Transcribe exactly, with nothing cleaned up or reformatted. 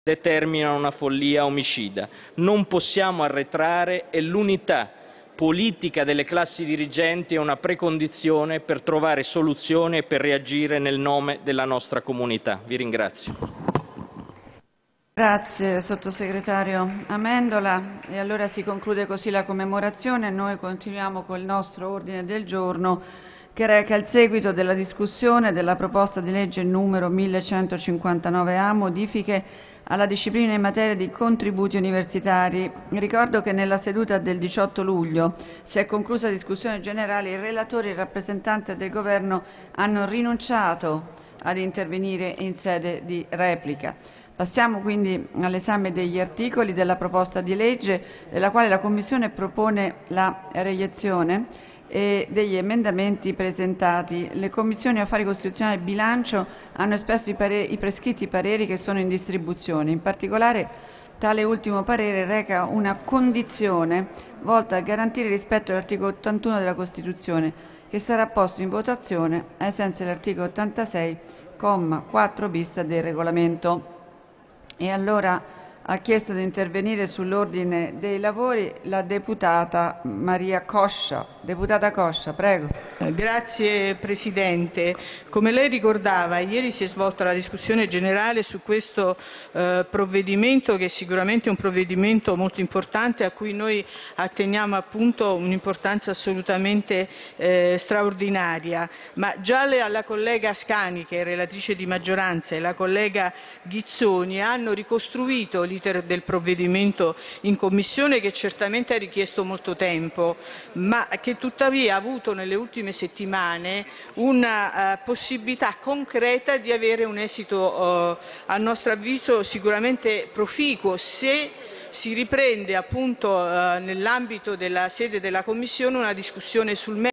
determinano una follia omicida. Non possiamo arretrare e l'unità politica delle classi dirigenti è una precondizione per trovare soluzioni e per reagire nel nome della nostra comunità. Vi ringrazio. Grazie Sottosegretario Amendola. E allora si conclude così la commemorazione e noi continuiamo col nostro ordine del giorno che reca il seguito della discussione della proposta di legge numero millecentocinquantanove A, modifiche alla disciplina in materia di contributi universitari. Ricordo che nella seduta del diciotto luglio si è conclusa la discussione generale, i relatori e il rappresentante del Governo hanno rinunciato ad intervenire in sede di replica. Passiamo quindi all'esame degli articoli della proposta di legge, della quale la Commissione propone la reiezione e degli emendamenti presentati. Le Commissioni Affari Costituzionali e Bilancio hanno espresso i, pare- i prescritti pareri che sono in distribuzione. In particolare, tale ultimo parere reca una condizione volta a garantire il rispetto dell'articolo ottantuno della Costituzione, che sarà posto in votazione ai sensi dell'articolo ottantasei, comma quattro bis del Regolamento. E allora ha chiesto di intervenire sull'ordine dei lavori la deputata Maria Coscia. Deputata Coscia, prego. Grazie Presidente. Come lei ricordava, ieri si è svolta la discussione generale su questo eh, provvedimento, che è sicuramente un provvedimento molto importante a cui noi atteniamo appunto un'importanza assolutamente eh, straordinaria. Ma già le, alla collega Scani, che è relatrice di maggioranza, e la collega Ghizzoni hanno ricostruito l'iter del provvedimento in Commissione, che certamente ha richiesto molto tempo, ma che tuttavia ha avuto nelle ultime settimane una uh, possibilità concreta di avere un esito, uh, a nostro avviso, sicuramente proficuo, se si riprende appunto uh, nell'ambito della sede della Commissione una discussione sul